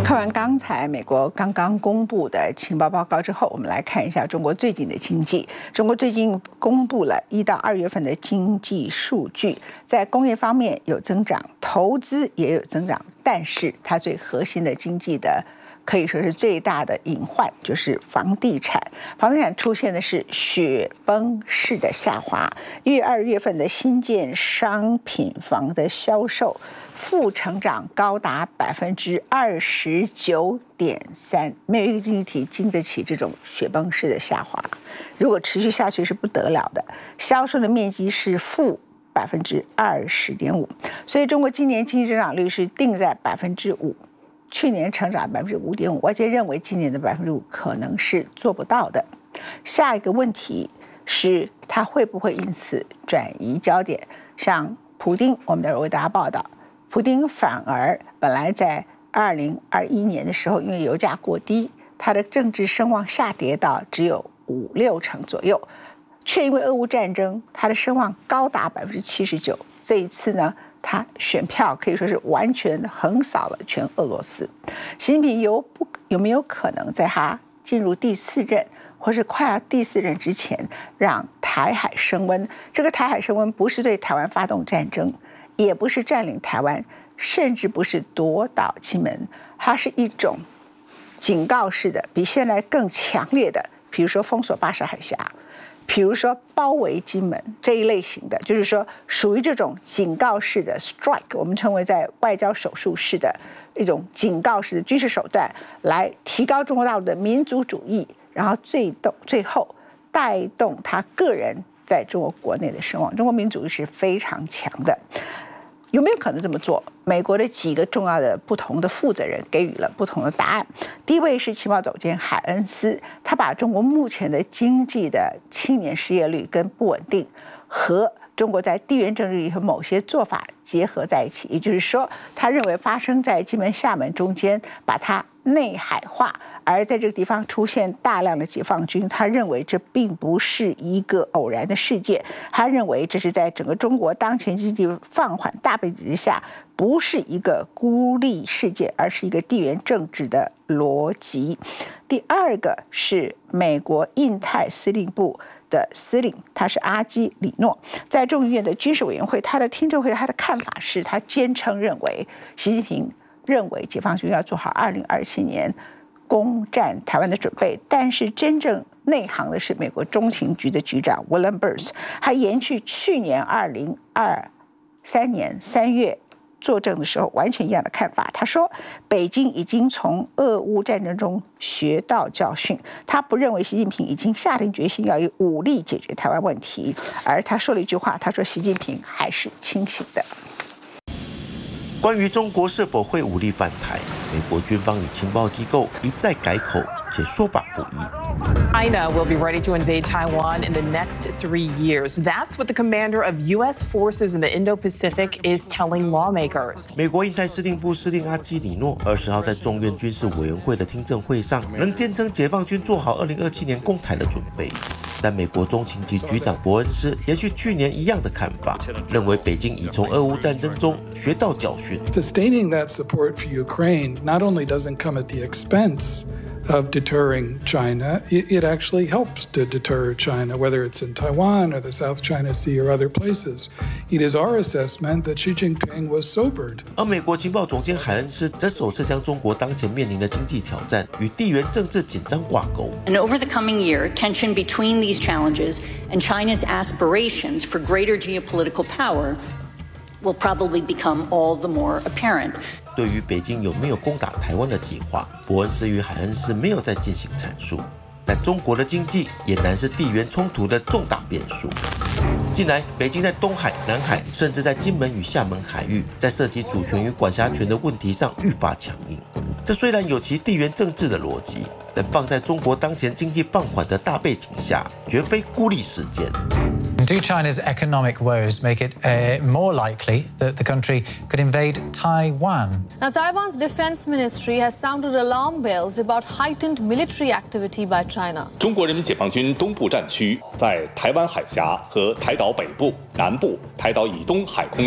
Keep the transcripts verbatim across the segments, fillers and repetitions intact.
看完刚才美国刚刚公布的情报报告之后，我们来看一下中国最近的经济。中国最近公布了一到二月份的经济数据，在工业方面有增长，投资也有增长，但是它最核心的经济的可以说是最大的隐患就是房地产，房地产出现的是雪崩式的下滑。一月、二月份的新建商品房的销售负成长高达百分之二十九点三，没有一个经济体经得起这种雪崩式的下滑。如果持续下去是不得了的。销售的面积是负百分之二十点五，所以中国今年经济增长率是定在百分之五。去年成长百分之五点五，外界认为今年的百分之五可能是做不到的。下一个问题是，它会不会因此转移焦点？像普丁，我们待会儿为大家报道，普丁反而本来在二零二一年的时候，因为油价过低，他的政治声望下跌到只有五六成左右，却因为俄乌战争，他的声望高达百分之七十九。这一次呢？他选票可以说是完全横扫了全俄罗斯。习近平有不有没有可能在他进入第四任或是快要第四任之前，让台海升温？这个台海升温不是对台湾发动战争，也不是占领台湾，甚至不是夺岛金门，它是一种警告式的，比现在更强烈的，比如说封锁巴士海峡。比如说包围金门这一类型的，就是说属于这种警告式的 strike， 我们称为在外交手术式的一种警告式的军事手段，来提高中国大陆的民族主义，然后最动最后带动他个人在中国国内的声望。中国民族主义是非常强的。有没有可能这么做？美国的几个重要的不同的负责人给予了不同的答案。第一位是情报总监海恩斯，他把中国目前的经济的青年失业率跟不稳定和中国在地缘政治里和某些做法结合在一起，也就是说，他认为发生在金门、厦门中间，把它内海化。而在这个地方出现大量的解放军，他认为这并不是一个偶然的事件，他认为这是在整个中国当前经济放缓大背景之下，不是一个孤立事件，而是一个地缘政治的逻辑。第二个是美国印太司令部的司令，他是阿基里诺，在众议院的军事委员会，他的听证会，他的看法是，他坚称认为习近平认为解放军要做好二零二七年攻占台湾的准备，但是真正内行的是美国中情局的局长 William Burns， 还延续去年二零二三年三月作证的时候完全一样的看法。他说，北京已经从俄乌战争中学到教训，他不认为习近平已经下定决心要以武力解决台湾问题，而他说了一句话，他说习近平还是清醒的。 关于中国是否会武力反台，美国军方与情报机构一再改口，且说法不一。 China will be ready to invade Taiwan in the next three years. That's what the commander of U S forces in the Indo-Pacific is telling lawmakers. 美国印太司令部司令阿基里诺二十号在众院军事委员会的听证会上，仍坚称解放军做好二零二七年攻台的准备。但美国中情局局长伯恩斯延续去年一样的看法，认为北京已从俄乌战争中学到教训。 Sustaining that support for Ukraine not only doesn't come at the expense of deterring China, it, it actually helps to deter China, whether it's in Taiwan or the South China Sea or other places. It is our assessment that Xi Jinping was sobered. 而美国情报总监海恩斯则首次将中国当前面临的经济挑战与地缘政治紧张挂钩。 And over the coming year, tension between these challenges and China's aspirations for greater geopolitical power will probably become all the more apparent. 对于北京有没有攻打台湾的计划，伯恩斯与海恩斯没有再进行阐述。但中国的经济俨然是地缘冲突的重大变数。近来，北京在东海、南海，甚至在金门与厦门海域，在涉及主权与管辖权的问题上愈发强硬。这虽然有其地缘政治的逻辑，但放在中国当前经济放缓的大背景下，绝非孤立事件。 Do China's economic woes make it uh, more likely that the country could invade Taiwan? Now, Taiwan's defense ministry has sounded alarm bells about heightened military activity by China. 中国人民解放军东部战区在台湾海峡和台岛北部、南部、台岛以东海空域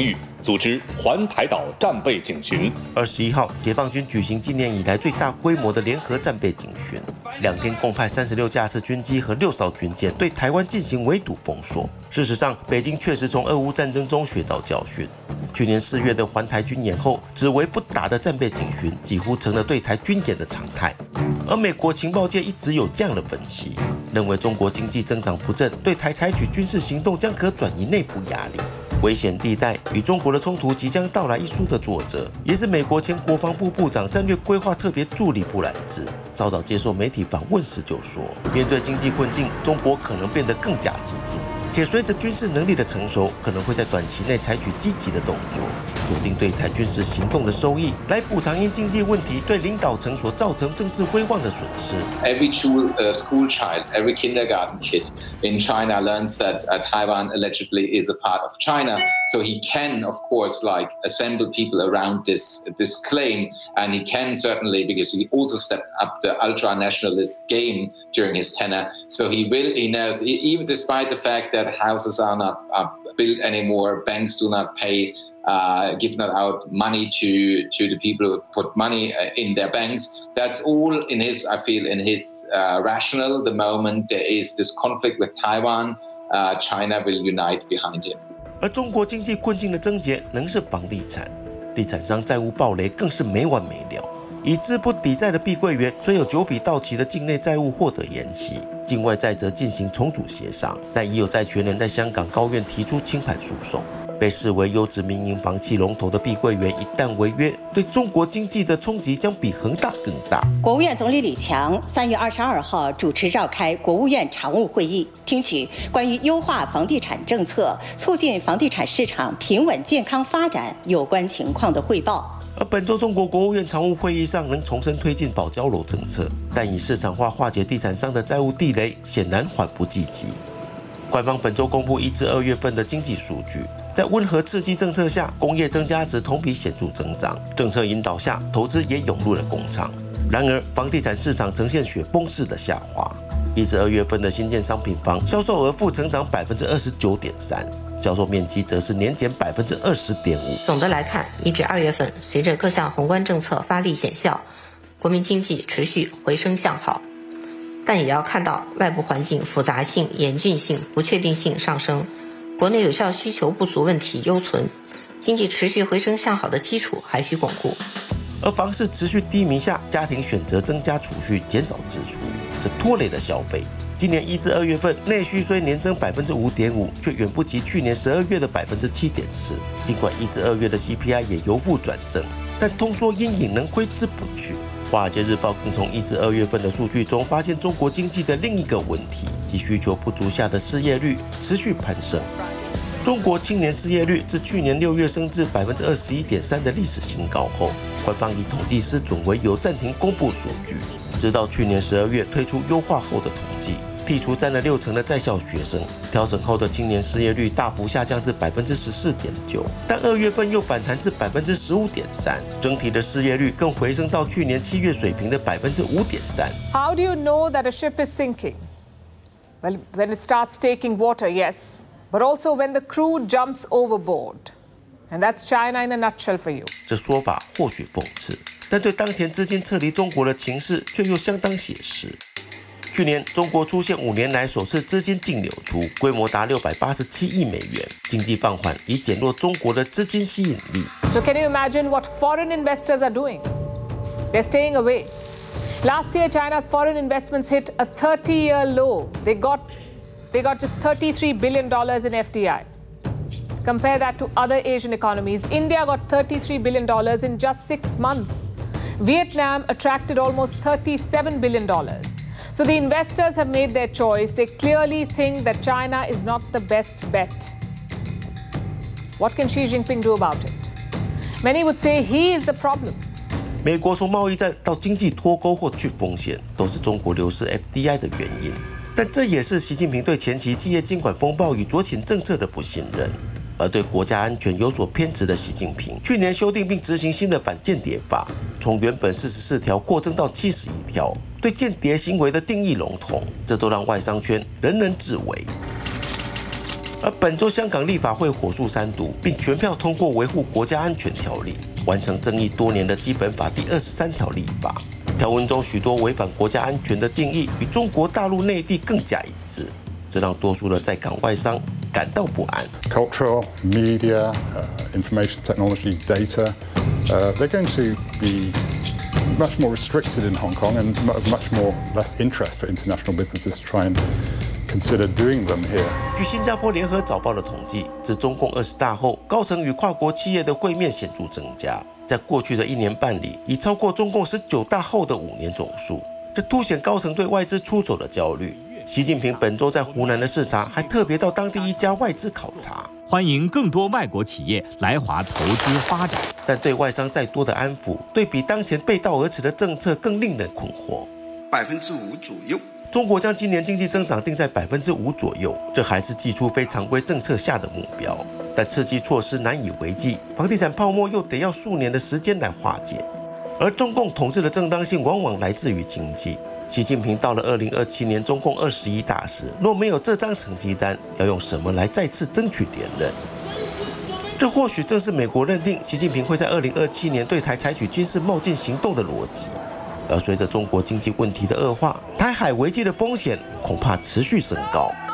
组织环台岛战备警巡。 二十一号，解放军举行今年以来最大规模的联合战备警巡，两天共派三十六架次军机和六艘军舰对台湾进行围堵封锁。事实上，北京确实从俄乌战争中学到教训。去年四月的环台军演后，只为不打的战备警巡几乎成了对台军演的常态。而美国情报界一直有这样的分析，认为中国经济增长不振，对台采取军事行动将可转移内部压力。危险地带与中国的冲突即将到来一书的作者，也是美国前国防部部长战略规划特别助理布兰兹，稍早接受媒体访问时就说，面对经济困境，中国可能变得更加激进，且随着军事能力的成熟，可能会在短期内采取积极的动作，锁定对台军事行动的收益，来补偿因经济问题对领导层所造成政治威望的损失。 Every school, uh, school child, every kindergarten kid in China learns that uh, Taiwan allegedly is a part of China. So he can, of course, like assemble people around this this claim, and he can certainly, because he also stepped up the ultra-nationalist game during his tenure. So he will, he knows, even despite the fact that houses are not are built anymore, banks do not pay. Uh, give not out money to to the people who put money in their banks. That's all in his, I feel, in his uh, rational. The moment there is this conflict with Taiwan, uh, China will unite behind him. 而中国经济困境的症结仍是房地产，地产商债务暴雷更是没完没了。以资不抵债的碧桂园，虽有九笔到期的境内债务获得延期，境外债则进行重组协商，但已有债权人在香港高院提出清盘诉讼。被视为优质民营房企龙头的碧桂园一旦违约，对中国经济的冲击将比恒大更大。 国务院总理李强三月二十二号主持召开国务院常务会议，听取关于优化房地产政策、促进房地产市场平稳健康发展有关情况的汇报。 而本周中国国务院常务会议上仍重申推进保交楼政策，但以市场化化解地产商的债务地雷，显然缓不济急。官方本周公布一至二月份的经济数据，在温和刺激政策下，工业增加值同比显著增长，政策引导下，投资也涌入了工厂。然而，房地产市场呈现雪崩式的下滑。一至二月份的新建商品房销售额负成长百分之二十九点三，销售面积则是年减百分之二十点五。 总的来看，一至二月份，随着各项宏观政策发力显效，国民经济持续回升向好。但也要看到外部环境复杂性、严峻性、不确定性上升，国内有效需求不足问题犹存，经济持续回升向好的基础还需巩固。 而房市持续低迷下，家庭选择增加储蓄、减少支出，这拖累了消费。今年一至二月份内需虽年增百分之五点五，却远不及去年十二月的百分之七点四。尽管一至二月的 C P I 也由负转正，但通缩阴影仍挥之不去。华尔街日报更从一至二月份的数据中发现，中国经济的另一个问题及需求不足下的失业率持续攀升。中国青年失业率自去年六月升至百分之二十一点三的历史新高后，官方以统计失准为由暂停公布数据，直到去年十二月推出优化后的统计，剔除占了六成的在校学生，调整后的青年失业率大幅下降至百分之十四点九，但二月份又反弹至百分之十五点三，整体的失业率更回升到去年七月水平的百分之五点三。 How do you know that a ship is sinking? Well, when it starts taking water, yes, but also when the crew jumps overboard, and that's China in a nutshell for you. 这说法或许讽刺，但对当前资金撤离中国的情势却又相当写实。去年，中国出现五年来首次资金净流出，规模达六百八十七亿美元，经济放缓以减弱中国的资金吸引力。 So can you imagine what foreign investors are doing? They're staying away. Last year, China's foreign investments hit a thirty-year low. They got, they got just thirty-three billion dollars in F D I. Compare that to other Asian economies. India got thirty-three billion dollars in just six months. Vietnam attracted almost thirty-seven billion dollars. So the investors have made their choice. They clearly think that China is not the best bet. What can Xi Jinping do about it? Many would say he is the problem. 美国从贸易战到经济脱钩或去风险，都是中国流失 F D I 的原因。但这也是习近平对前期企业监管风暴与酌情政策的不信任。而对国家安全有所偏执的习近平，去年修订并执行新的反间谍法，从原本四十四条扩增到七十一条，对间谍行为的定义笼统，这都让外商圈人人自危。 而本周香港立法会火速三读，并全票通过维护国家安全条例，完成争议多年的基本法第二十三条立法。条文中许多违反国家安全的定义与中国大陆内地更加一致，这让多数的在港外商感到不安。 Cultural, media, uh, information technology, data, uh, they're going to be much more restricted in Hong Kong and much more less interest for international businesses to try and consider doing them here. 据新加坡联合早报的统计，自中共二十大后，高层与跨国企业的会面显著增加，在过去的一年半里，已超过中共十九大后的五年总数。这凸显高层对外资出走的焦虑。习近平本周在湖南的视察，还特别到当地一家外资考察， 欢迎更多外国企业来华投资发展。 但对外商再多的安抚，对比当前背道而驰的政策更令人困惑。 百分之五左右。 中国将今年经济增长定在百分之五左右，这还是祭出非常规政策下的目标。但刺激措施难以为继，房地产泡沫又得要数年的时间来化解。而中共统治的正当性往往来自于经济。习近平到了二零二七年中共二十一大时，若没有这张成绩单，要用什么来再次争取连任？这或许正是美国认定习近平会在二零二七年对台采取军事冒进行动的逻辑。而随着中国经济问题的恶化，台海危机的风险恐怕持续升高。